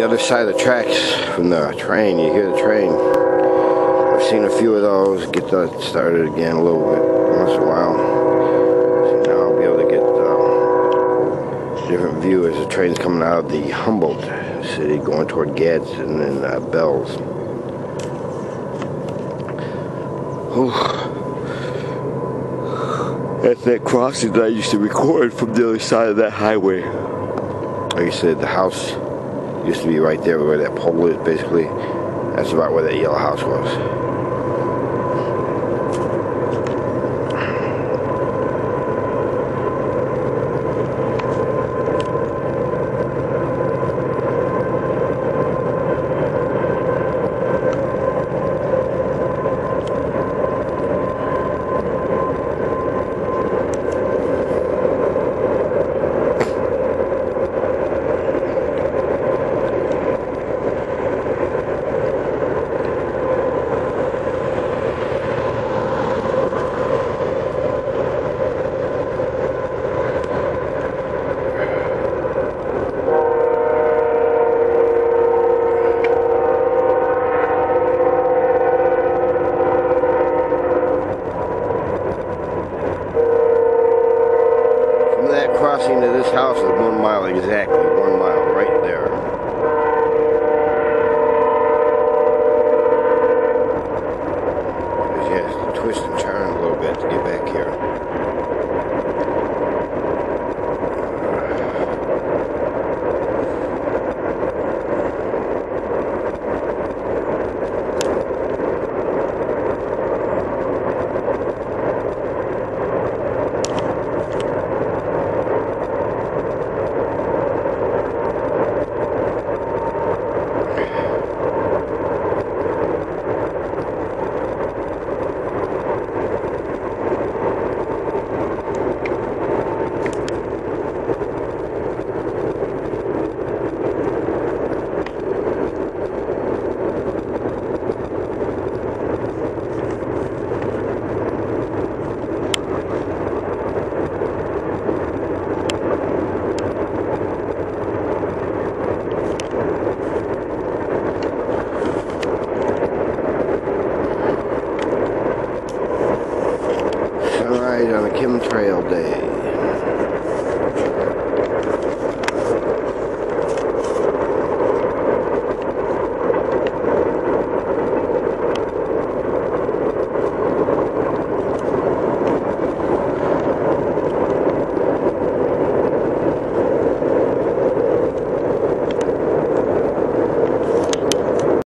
the other side of the tracks from the train. You hear the train. I've seen a few of those. Get that started again a little bit once in a while. So now I'll be able to get a different view as the train's coming out of the Humboldt city going toward Gadsden and Bells. That's that crossing that I used to record from the other side of that highway. Like I said, the house used to be right there where that pole is, basically. That's about where that yellow house was. Crossing to this house is 1 mile exactly, 1 mile right there.